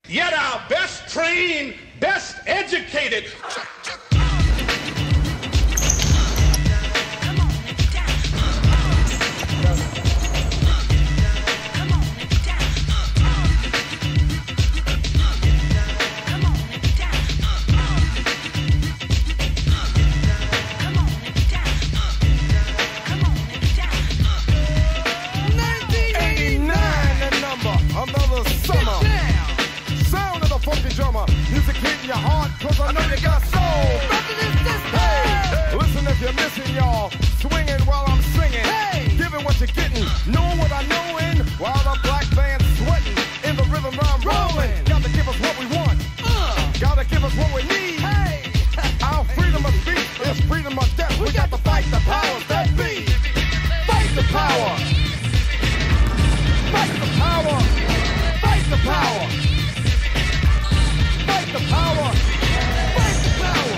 yet our best trained, best educated. Music hitting your heart, cause I know you got soul. Hey, listen if you're missing, y'all. Swinging while I'm singing. Hey, giving what you're getting. Knowing what I know in. While the black band's sweating. In the rhythm I'm rolling. Gotta give us what we want. Gotta give us what we need. Hey, our freedom of speech is freedom of death. We got to fight the powers that be. Fight the power. Fight the power. Fight the power. Fight the power! Fight the power!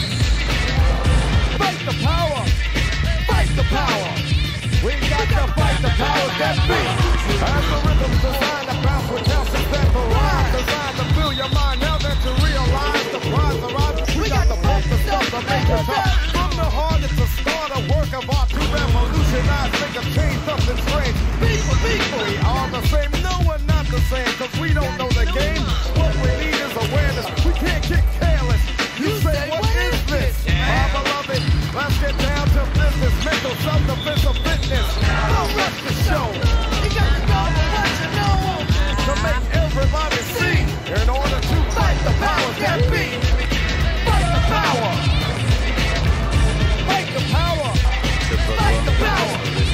Fight the power! Fight the power! We got to fight the powers that be! As the rhythm's designed to bounce with Nelson Central Line, designed to fill your mind now that you realize the prize arrives. We got to pump the stuff to make it tough. From the heart, it's a start, a work of art to revolutionize, make a change, something strange. People, we are the same. No, we're not the same, cause we don't know the game. What we need is awareness. We can't get careless. You say, what is this? My beloved, let's get down to business. Mental self-defense of fitness. Don't rush the show. You got to go with what you know. To make everybody see. In order to fight the powers that be. Fight the power. Fight the power. Fight the power.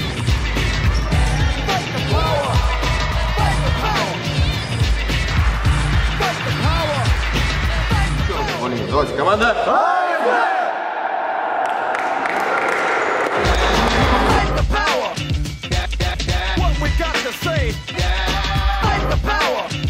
Fight the power. Fight the power. Fight the power. Давайте, команда! Fight the power. What we got to say. Fight the power.